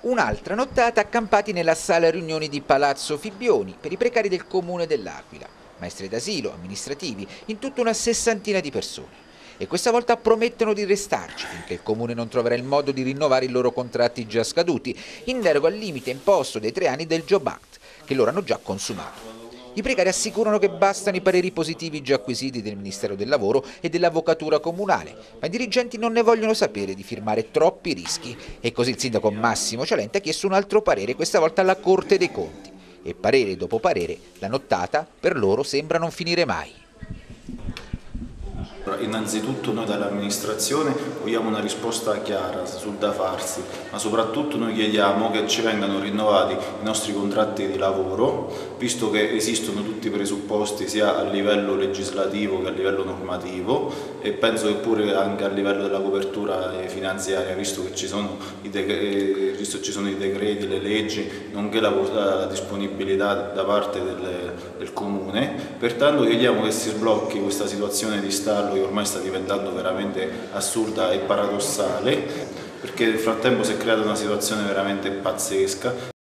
Un'altra nottata accampati nella sala riunioni di Palazzo Fibbioni per i precari del comune dell'Aquila, maestri d'asilo, amministrativi, in tutta una sessantina di persone. E questa volta promettono di restarci finché il comune non troverà il modo di rinnovare i loro contratti già scaduti, in deroga al limite imposto dei 3 anni del Job Act, che loro hanno già consumato. I precari assicurano che bastano i pareri positivi già acquisiti del Ministero del Lavoro e dell'Avvocatura Comunale, ma i dirigenti non ne vogliono sapere di firmare troppi rischi e così il sindaco Massimo Cialente ha chiesto un altro parere, questa volta alla Corte dei Conti. E parere dopo parere, la nottata per loro sembra non finire mai. Innanzitutto noi dall'amministrazione vogliamo una risposta chiara sul da farsi, ma soprattutto noi chiediamo che ci vengano rinnovati i nostri contratti di lavoro, visto che esistono tutti i presupposti sia a livello legislativo che a livello normativo, e penso che pure anche a livello della copertura finanziaria, visto che ci sono i decreti, le leggi, nonché la disponibilità da parte del Comune. Pertanto chiediamo che si sblocchi questa situazione di stallo che ormai sta diventando veramente assurda e paradossale, perché nel frattempo si è creata una situazione veramente pazzesca.